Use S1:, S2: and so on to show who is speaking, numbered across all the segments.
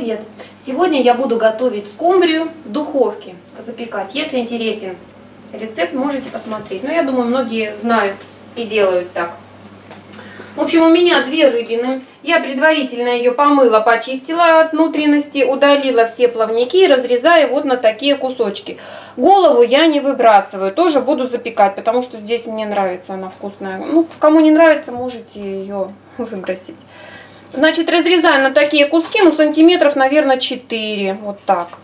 S1: Привет! Сегодня я буду готовить скумбрию в духовке, запекать. Если интересен рецепт, можете посмотреть. Но я думаю, многие знают и делают так. В общем, у меня две рыбины. Я предварительно ее помыла, почистила от внутренности, удалила все плавники и разрезаю вот на такие кусочки. Голову я не выбрасываю, тоже буду запекать, потому что здесь мне нравится, она вкусная. Ну, кому не нравится, можете ее выбросить. Значит, разрезаю на такие куски, ну, сантиметров, наверное, 4. Вот так.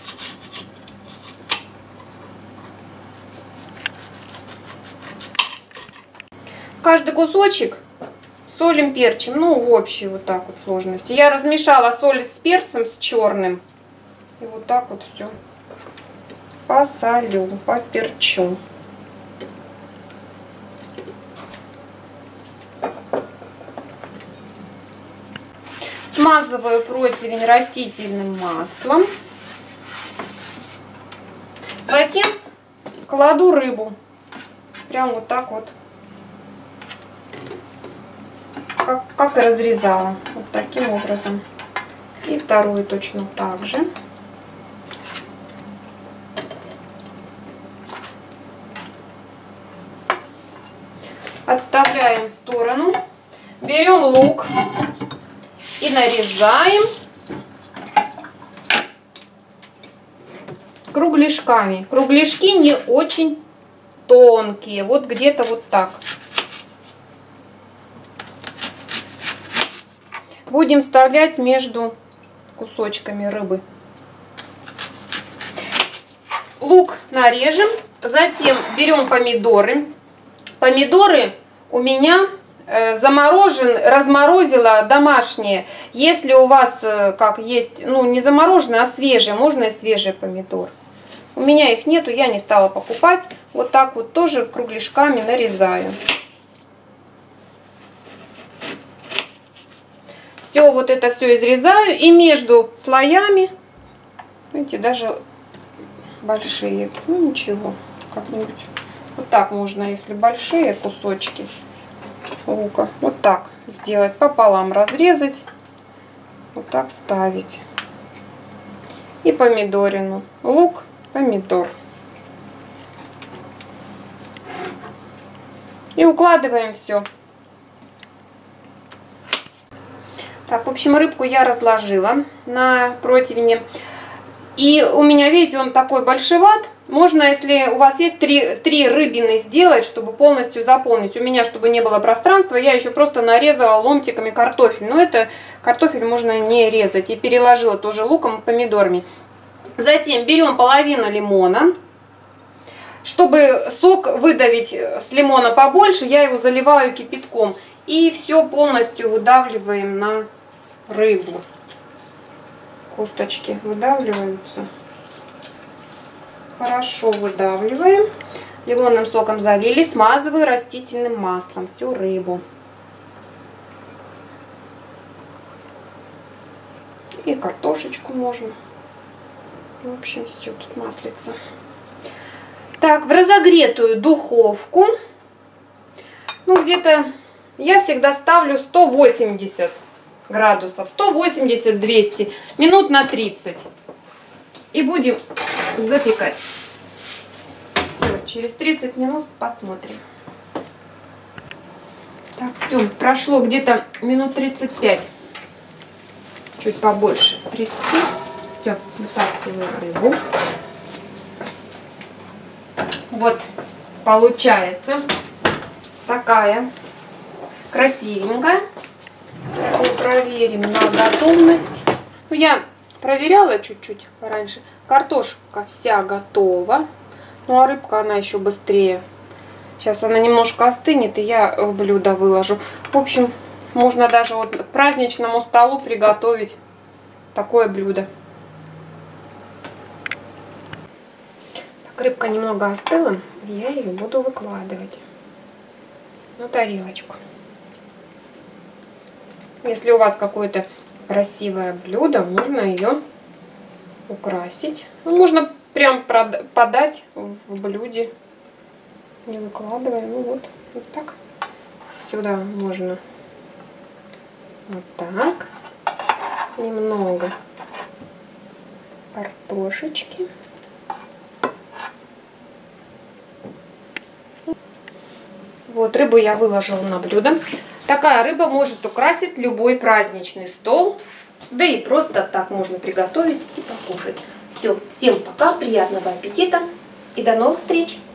S1: Каждый кусочек солим, перчим, ну, в общей вот так вот сложности. Я размешала соль с перцем, с черным. И вот так вот все посолю, поперчу. Смазываю противень растительным маслом. Затем кладу рыбу. Прям вот так вот. Как и разрезала. Вот таким образом. И вторую точно так же. Отставляем в сторону. Берем лук. И нарезаем кругляшками. Кругляшки не очень тонкие. Вот где-то вот так. Будем вставлять между кусочками рыбы. Лук нарежем. Затем берем помидоры. Помидоры у меня разморозила домашние. Если у вас как есть, ну не замороженные, а свежие, можно и свежие помидоры. У меня их нету, я не стала покупать. Вот так вот тоже кругляшками нарезаю. Все, вот это все изрезаю. И между слоями, видите, даже большие, ну ничего, как-нибудь. Вот так можно, если большие кусочки лука, вот так сделать, пополам разрезать, вот так ставить. И помидорину. Лук, помидор. И укладываем все. Так, в общем, рыбку я разложила на противне. И у меня, видите, он такой большеват. Можно, если у вас есть три рыбины, сделать, чтобы полностью заполнить. У меня, чтобы не было пространства, я еще просто нарезала ломтиками картофель. Но это картофель можно не резать. И переложила тоже луком и помидорами. Затем берем половину лимона. Чтобы сок выдавить с лимона побольше, я его заливаю кипятком. И все полностью выдавливаем на рыбу. Косточки выдавливаются. Хорошо выдавливаем. Лимонным соком залили. Смазываю растительным маслом всю рыбу. И картошечку можно. В общем, все тут маслица. Так, в разогретую духовку. Ну, где-то я всегда ставлю 180 градусов. 180-200. Минут на 30. И будем запекать. Все, через 30 минут посмотрим. Так, все, прошло где-то минут 35. Чуть побольше. 30. Все, вытаскиваю рыбу. Вот, получается такая красивенькая. Проверим на готовность. Ну, я проверяла чуть-чуть пораньше. Картошка вся готова. Ну а рыбка, она еще быстрее. Сейчас она немножко остынет, и я в блюдо выложу. В общем, можно даже вот к праздничному столу приготовить такое блюдо. Так, рыбка немного остыла, и я ее буду выкладывать на тарелочку. Если у вас какое-то красивое блюдо, можно ее украсить. Можно прям подать в блюде, не выкладывая. Ну вот так. Сюда можно вот так немного картошечки. Вот, рыбу я выложила на блюдо. Такая рыба может украсить любой праздничный стол. Да и просто так можно приготовить и покушать. Все, всем пока, приятного аппетита и до новых встреч!